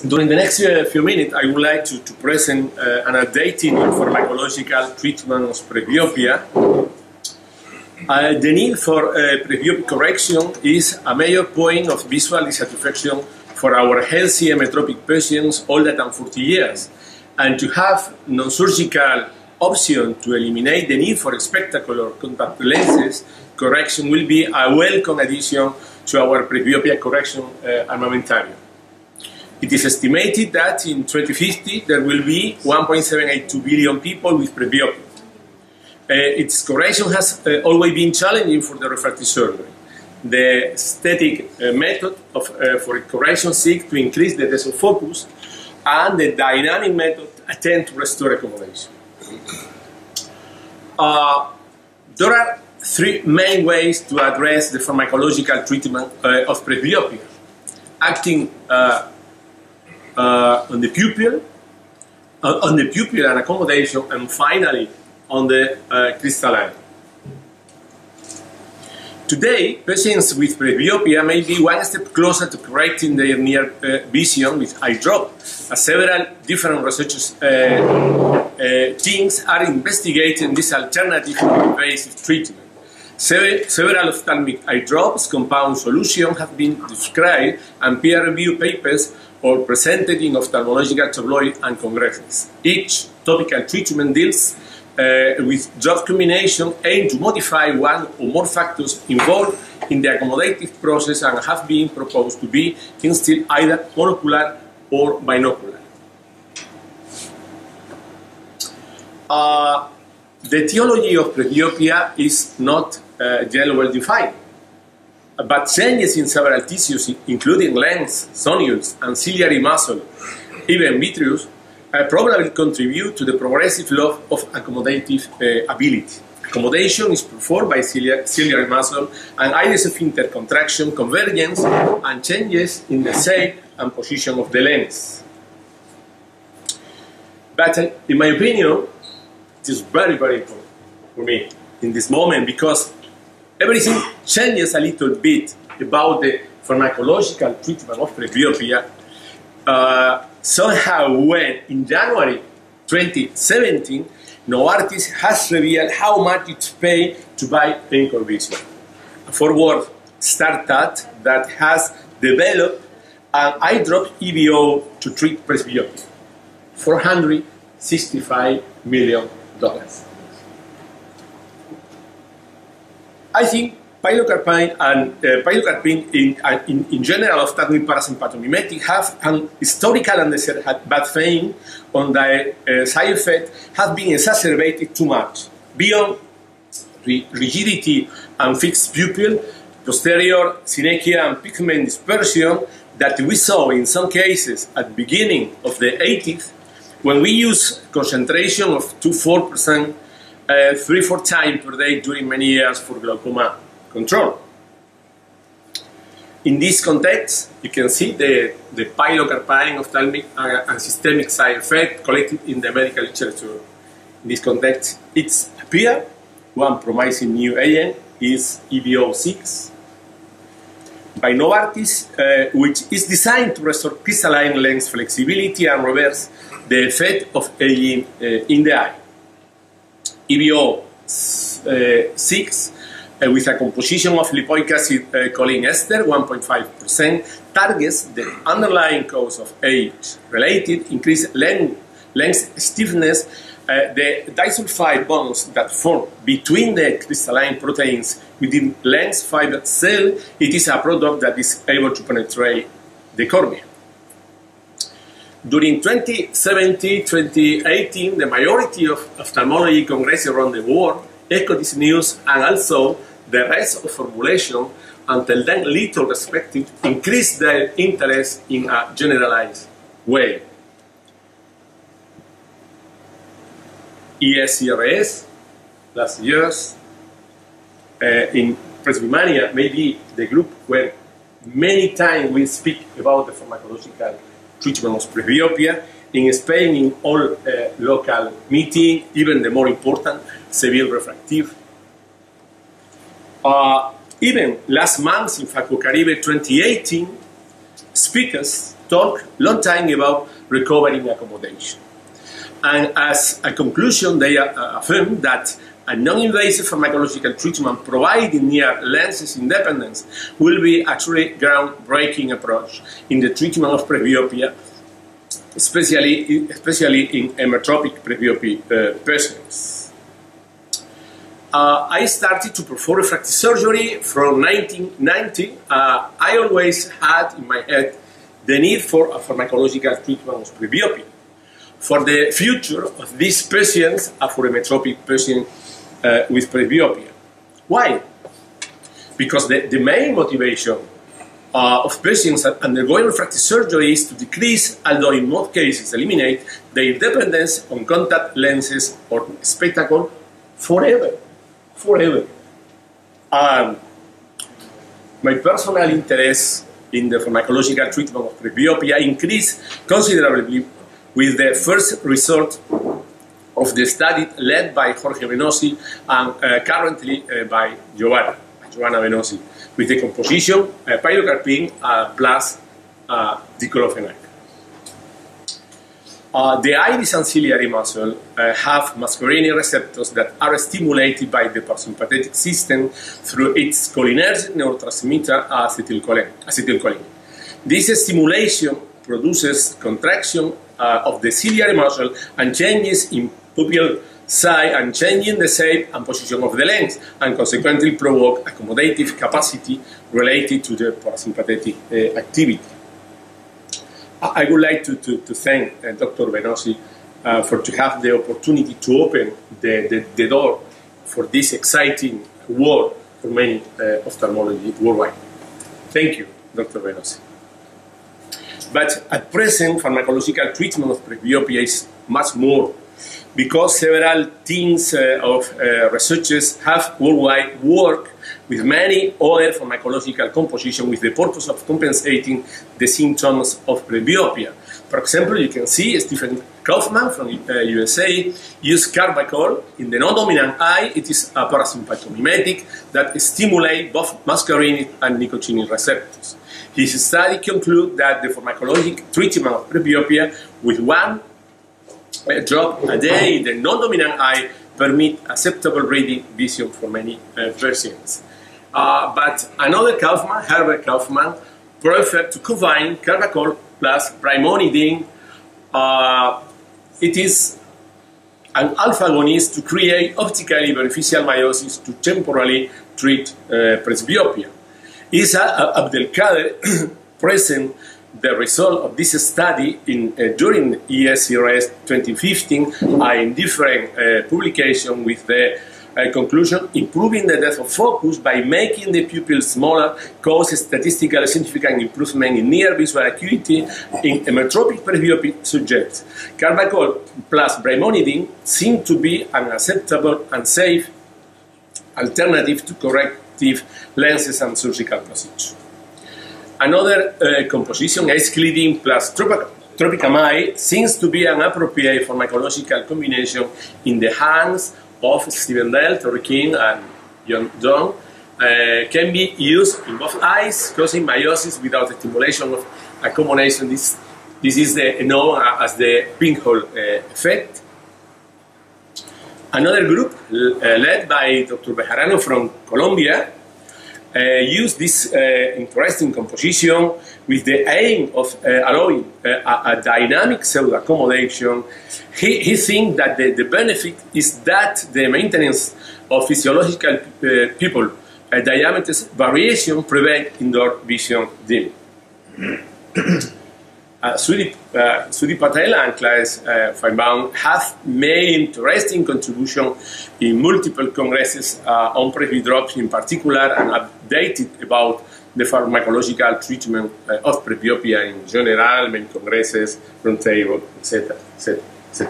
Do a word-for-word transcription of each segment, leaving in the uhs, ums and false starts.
During the next uh, few minutes, I would like to, to present uh, an updated pharmacological treatment of presbyopia. Uh, the need for uh, presbyopic correction is a major point of visual dissatisfaction for our healthy metropic patients older than forty years. And to have non-surgical option to eliminate the need for spectacular contact lenses correction will be a welcome addition to our presbyopia correction uh, armamentarium. It is estimated that in twenty fifty there will be one point seven eight two billion people with presbyopia. Uh, its correction has uh, always been challenging for the refractive surgery. The static uh, method of, uh, for correction seeks to increase the depth of focus, and the dynamic method attempts to restore accommodation. Uh, there are three main ways to address the pharmacological treatment uh, of presbyopia: acting uh, uh, on the pupil, uh, on the pupil and accommodation, and finally on the uh, crystalline. Today, patients with presbyopia may be one step closer to correcting their near uh, vision with eye drop, as several different research uh, uh, teams are investigating this alternative invasive treatment. Several, several ophthalmic eye drops compound solutions have been described, and peer-reviewed papers are presented in ophthalmological tabloids and congresses. Each topical treatment deals Uh, with drug combination aimed to modify one or more factors involved in the accommodative process and have been proposed to be instilled either monocular or binocular. Uh, the etiology of presbyopia is not uh, yet well defined, but changes in several tissues, including lens, sonules, and ciliary muscle, even vitreous, Uh, probably contribute to the progressive loss of accommodative uh, ability. Accommodation is performed by cilia ciliary muscle and iris of intercontraction, convergence, and changes in the shape and position of the lens. But uh, in my opinion, it is very, very important for me in this moment, because everything changes a little bit about the pharmacological treatment of presbyopia. Uh, somehow when in January twenty seventeen, Novartis has revealed how much it's paid to buy Anchor Vision, a forward startup that has developed an eye drop E V O to treat presbyopia, four hundred sixty-five million dollars. I think pilocarpine and uh, pilocarpine in, uh, in, in general ophthalmic parasympatomimetic have an historical and bad fame on the uh, side effect have been exacerbated too much. Beyond rigidity and fixed pupil, posterior synechia and pigment dispersion that we saw in some cases at the beginning of the eighties, when we use concentration of two to four percent uh, three to four times per day during many years for glaucoma control. In this context, you can see the, the pilocarpine ophthalmic and systemic side effect collected in the medical literature. In this context, it's appear one promising new agent is E V O six by Novartis, uh, which is designed to restore crystalline lens flexibility and reverse the effect of aging uh, in the eye. E V O six Uh, with a composition of lipoic acid uh, choline ester, one point five percent, targets the underlying cause of age-related increased length, length stiffness, uh, the disulfide bonds that form between the crystalline proteins within lens fiber cell. It is a product that is able to penetrate the cornea. During twenty seventeen to twenty eighteen, the majority of ophthalmology congresses around the world echo this news, and also the rest of formulation, until then little respected, increased their interest in a generalized way. E S C R S last years uh, in Presbymania, maybe the group where many times we speak about the pharmacological treatment of presbyopia. In Spain, in all uh, local meetings, even the more important, Seville Refractive. Uh, even last month in FACO Caribe twenty eighteen, speakers talk long time about recovering accommodation. And as a conclusion, they uh, affirm that a non-invasive pharmacological treatment providing near lenses independence will be a truly groundbreaking approach in the treatment of presbyopia, especially, especially in hemerotropic presbyopia uh, patients. Uh, I started to perform refractive surgery from nineteen ninety. Uh, I always had in my head the need for a pharmacological treatment of presbyopia for the future of these patients, a hemerotropic patient uh, with presbyopia. Why? Because the, the main motivation uh, of patients undergoing refractive surgery is to decrease, although in most cases eliminate, their dependence on contact lenses or spectacle forever. Forever. Um, my personal interest in the pharmacological treatment of presbyopia increased considerably with the first result of the study led by Jorge Venosi and uh, currently uh, by Giovanna, Giovanna Venosi, with the composition uh, pilocarpine uh, plus uh, diclofenac. Uh, the iris and ciliary muscle uh, have muscarinic receptors that are stimulated by the parasympathetic system through its cholinergic neurotransmitter acetylcholine. acetylcholine. This stimulation produces contraction uh, of the ciliary muscle and changes in pupil size and changing the shape and position of the lens, and consequently provoke accommodative capacity related to the parasympathetic uh, activity. I would like to, to, to thank uh, Doctor Venosi uh, for to have the opportunity to open the, the, the door for this exciting work for many uh, ophthalmology worldwide. Thank you, Doctor Venosi. But at present, pharmacological treatment of presbyopia is much more, because several teams uh, of uh, researchers have worldwide worked with many other pharmacological compositions with the purpose of compensating the symptoms of presbyopia. For example, you can see Stephen Kaufman from uh, U S A used carbachol in the non-dominant eye. It is a parasympathomimetic that stimulates both muscarinic and nicotinic receptors. His study concluded that the pharmacologic treatment of presbyopia with one uh, drop a day in the non-dominant eye permit acceptable reading vision for many uh, patients. Uh, but another Kaufman, Herbert Kaufman, preferred to combine carbachol plus brimonidine. Uh, it is an alpha agonist to create optically beneficial miosis to temporarily treat uh, presbyopia. Isa Abdelkader present the result of this study in, uh, during E S C R S twenty fifteen uh, in different uh, publications with the uh, conclusion improving the depth of focus by making the pupil smaller causes statistically significant improvement in near visual acuity in hemerotropic presbyopic subjects. Carbachol plus brimonidine seem to be an acceptable and safe alternative to corrective lenses and surgical procedures. Another uh, composition, aceclidine plus tropicamide, seems to be an appropriate pharmacological combination in the hands of Stephen Dell, Terry King, and John John. Uh, can be used in both eyes, causing miosis without the stimulation of accommodation. This, this is the, known as the pinhole uh, effect. Another group, uh, led by Doctor Bejarano from Colombia, uh, used this uh, interesting composition with the aim of uh, allowing uh, a, a dynamic pseudo-accommodation. He, he thinks that the, the benefit is that the maintenance of physiological uh, pupil uh, diameter variation prevent indoor vision dimming. Uh, Sudhi, uh, Sudhi Patel and Claes uh, Feinbaum have made interesting contribution in multiple congresses uh, on presby drops in particular, and updated about the pharmacological treatment uh, of presbyopia in general, many congresses, roundtable, et cetera, et cetera, et cetera.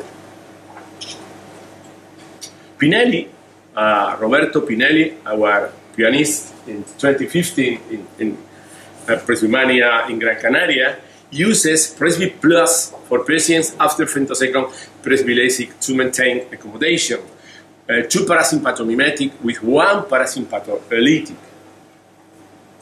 Pinelli, uh, Roberto Pinelli, our pianist in twenty fifteen in, in uh, Presbymania in Gran Canaria, uses Presby Plus for patients after femtosecond presby LASIK to maintain accommodation. Uh, two parasympathomimetic with one parasympatholytic.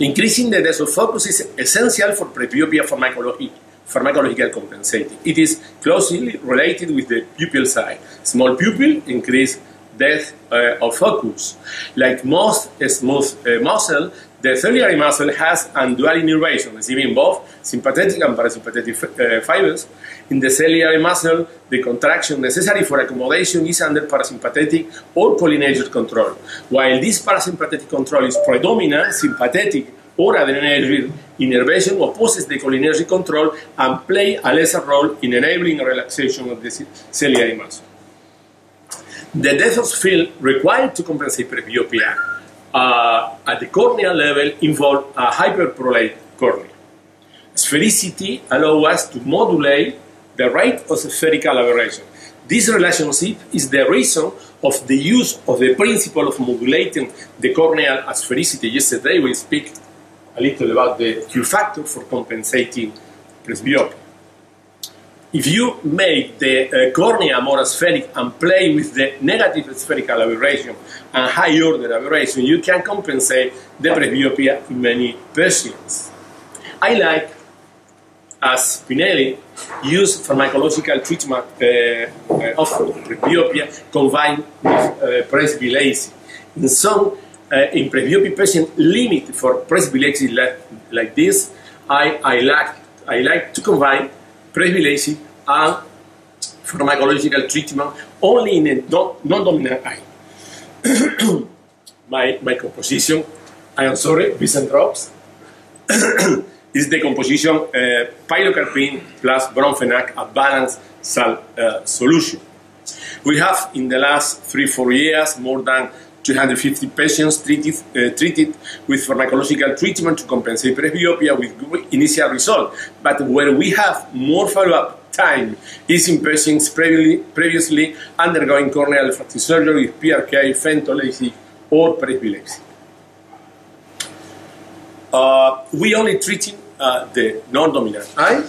Increasing the depth of focus is essential for presbyopia pharmacology, pharmacological compensating. It is closely related with the pupil size. Small pupil increase depth uh, of focus. Like most smooth uh, muscle, the ciliary muscle has a dual innervation, receiving both sympathetic and parasympathetic uh, fibers. In the ciliary muscle, the contraction necessary for accommodation is under parasympathetic or cholinergic control. While this parasympathetic control is predominant, sympathetic or adrenergic innervation opposes the cholinergic control and play a lesser role in enabling relaxation of the ciliary muscle. The depth of field required to compensate presbyopia uh, at the corneal level involve a hyperprolate cornea. Sphericity allows us to modulate the rate of spherical aberration. This relationship is the reason of the use of the principle of modulating the corneal sphericity. Yesterday we speak a little about the Q factor for compensating presbyopia. If you make the uh, cornea more spheric and play with the negative spherical aberration and high order aberration, you can compensate the presbyopia in many patients. I like, as Pinelli, use pharmacological treatment uh, uh, of presbyopia combined with uh, presbylacy. In some, uh, in presbyopia patient limit for presbylacy like, like this, I, I, like, I like to combine presbylacy and pharmacological treatment only in a non-dominant eye. my, my composition, I am sorry, Vincent drops, is the composition uh, pilocarpine plus bromfenac, a balanced salt uh, solution. We have in the last three, four years more than two hundred fifty patients treated, uh, treated with pharmacological treatment to compensate presbyopia with good initial result. But where we have more follow-up time is in patients previously, previously undergoing corneal refractive surgery with P R K, femtolacing, or presbylacy. Uh, we only treating uh, the non-dominant eye.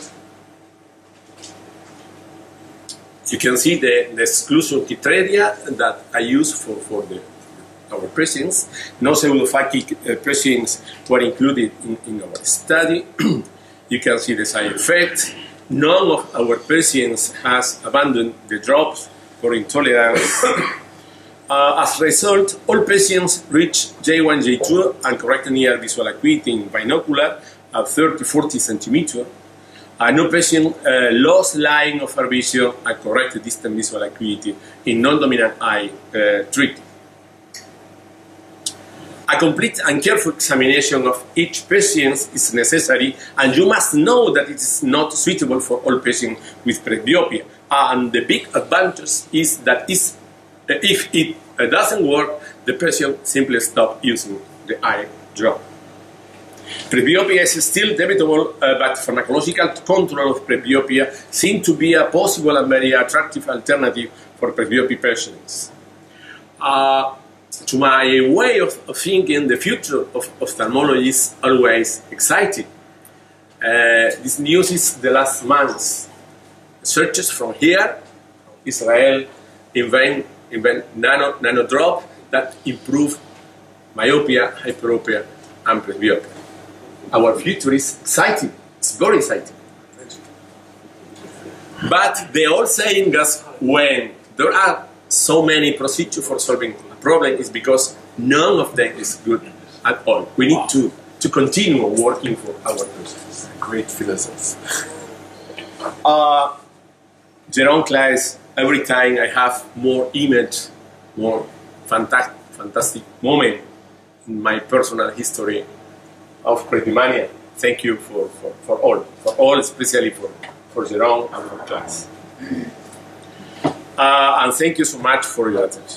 You can see the, the exclusion criteria that I use for, for the our patients. No pseudophakic uh, patients were included in, in our study. You can see the side effects. None of our patients has abandoned the drops for intolerance. uh, as a result, all patients reach J one, J two and correct near visual acuity in binocular at thirty to forty centimeters. Uh, no patient uh, lost line of our vision at correct distant visual acuity in non-dominant eye uh, treatment. A complete and careful examination of each patient is necessary, and you must know that it is not suitable for all patients with presbyopia. And the big advantage is that is, uh, if it uh, doesn't work, the patient simply stops using the eye drop. Presbyopia is still debatable, uh, but pharmacological control of presbyopia seems to be a possible and very attractive alternative for presbyopia patients. Uh, To my way of, of thinking, the future of ophthalmology is always exciting. Uh, this news is the last months. Searches from here, Israel, invent, invent nano, nano drop that improve myopia, hyperopia, and presbyopia. Our future is exciting. It's very exciting. But the old saying is when there are so many procedures for solving a problem is because none of them is good at all. We need to, to continue working for our patients. Great philosophers. Uh, Jerome Claes, every time I have more image, more fantastic, fantastic moment in my personal history of presbymania. Thank you for, for, for all, for all, especially for, for Jerome and for Claes. Uh, and thank you so much for your attention.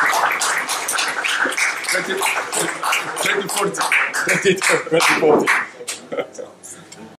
twenty forty. twenty forty.